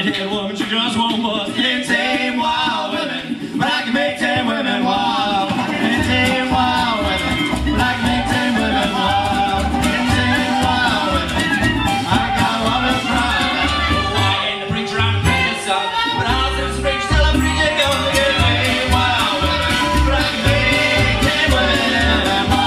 hard-headed woman, she just won't bust. And 10 wild women, but I can make 10 women wild. And 10 wild women, but I can make 10 women wild. And 10 wild women, I got a lot of pride. I ain't the preacher, I'm the preacher's son, but I'll say some preacher till I'm free to go. And 10 wild women, but I can make 10 women wild.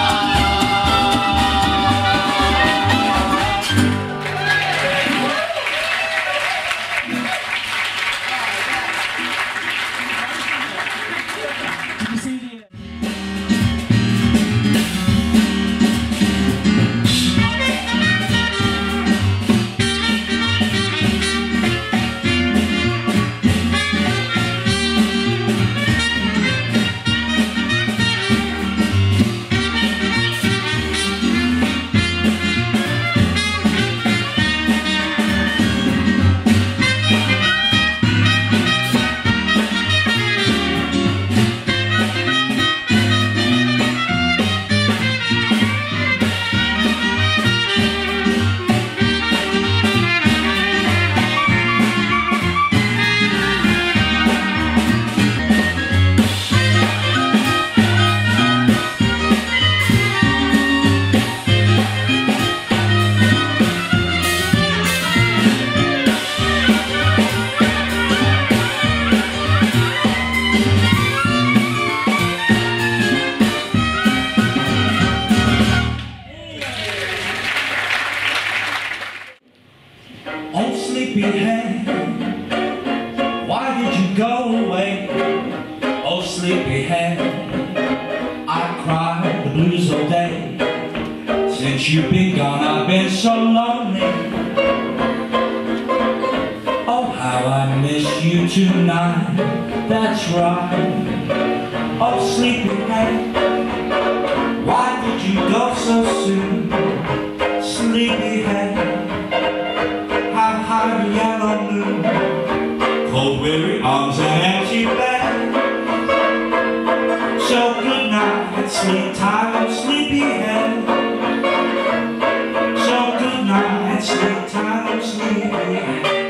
Oh, sleepyhead, why did you go away? Oh, sleepyhead, I cried the blues all day. Since you've been gone, I've been so lonely. Oh, how I miss you tonight, that's right. Oh, sleepyhead, why did you go so soon? Sleepyhead, high yellow moon, cold weary arms and empty bed. So good night, sleep tight, oh sleepyhead. So good night, sleep tight, oh sleepyhead.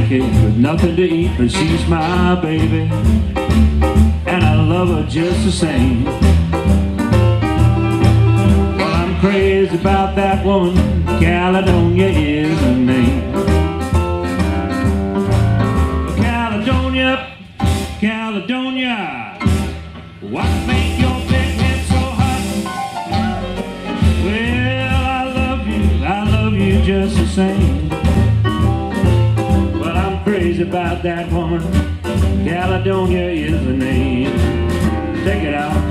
naked with nothing to eat, but she's my baby, and I love her just the same. Well, I'm crazy about that woman, Caledonia is her name. Caledonia, Caledonia, what make your big head so hot? Well, I love you just the same. Well, I'm crazy about that woman, Caledonia is the name. Take it out.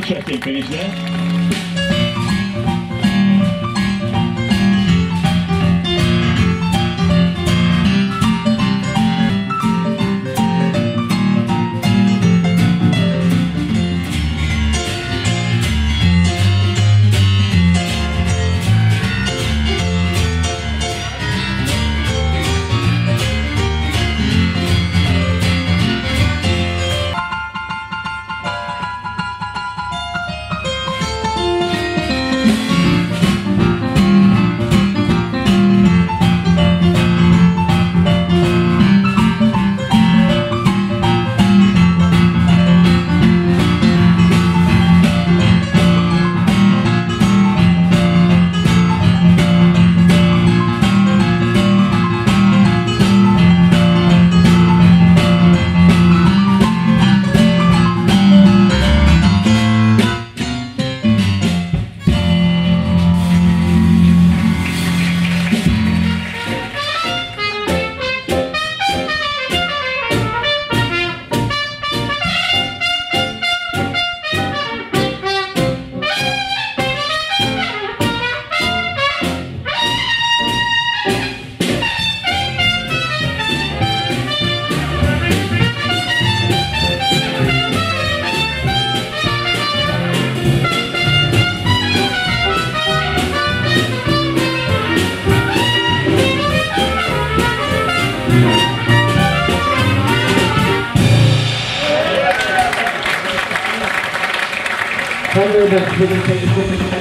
Interesting finish there. Thank you very much.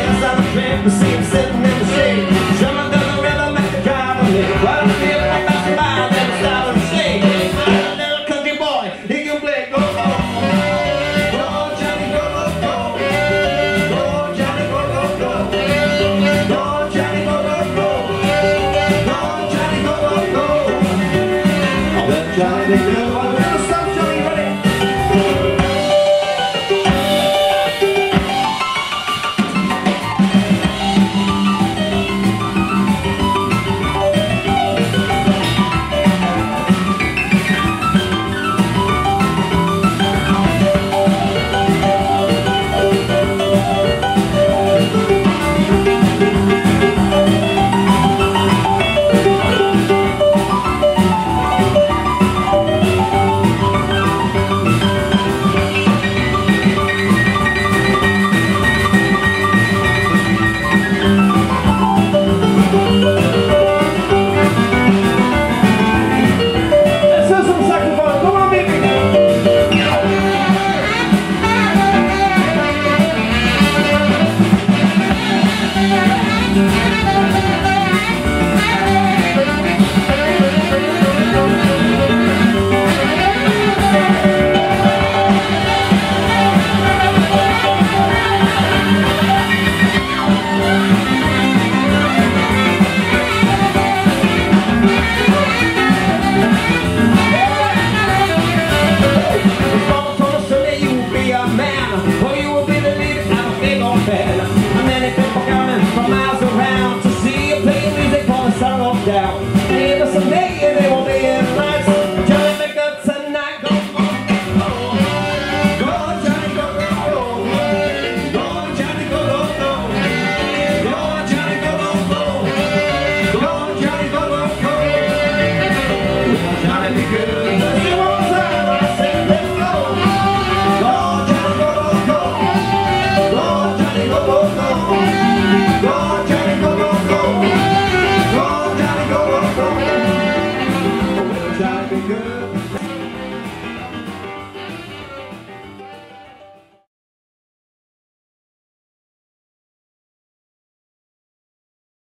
Yes, I'm a trip to see him sitting in the shade. Drumming down the rhythm at the drive of me. While I'm feeling like that's the mind that was out of the shade. A little country boy, he can play go, go. Go, Johnny, go, go, go. Go, Johnny, go, go, go. Go, Johnny, go, go, go. Go, Johnny, go, go, go. Well, Johnny, they do.